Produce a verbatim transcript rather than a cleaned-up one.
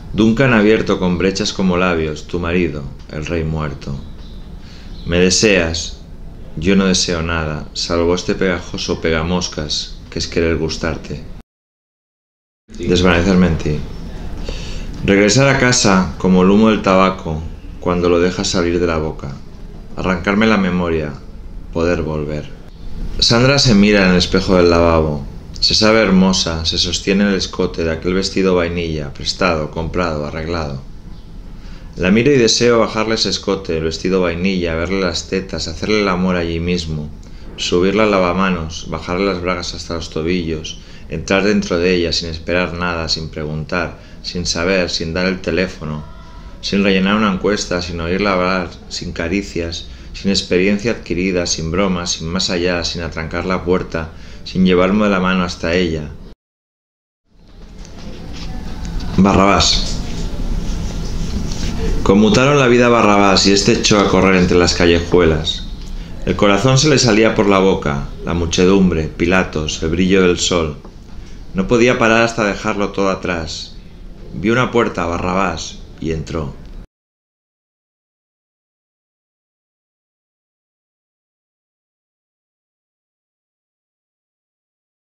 Duncan abierto con brechas como labios, tu marido, el rey muerto. Me deseas, yo no deseo nada, salvo este pegajoso pegamoscas que es querer gustarte. Desvanecerme en ti. Regresar a casa como el humo del tabaco cuando lo dejas salir de la boca. Arrancarme la memoria, poder volver. Sandra se mira en el espejo del lavabo. Se sabe hermosa, se sostiene el escote de aquel vestido vainilla, prestado, comprado, arreglado. La miro y deseo bajarle ese escote, el vestido vainilla, verle las tetas, hacerle el amor allí mismo, subirla al lavamanos, bajarle las bragas hasta los tobillos, entrar dentro de ella sin esperar nada, sin preguntar, sin saber, sin dar el teléfono, sin rellenar una encuesta, sin oírla hablar, sin caricias, sin experiencia adquirida, sin bromas, sin más allá, sin atrancar la puerta, sin llevarme de la mano hasta ella. Barrabás. Conmutaron la vida a Barrabás y este echó a correr entre las callejuelas. El corazón se le salía por la boca, la muchedumbre, Pilatos, el brillo del sol. No podía parar hasta dejarlo todo atrás. Vio una puerta, Barrabás, y entró.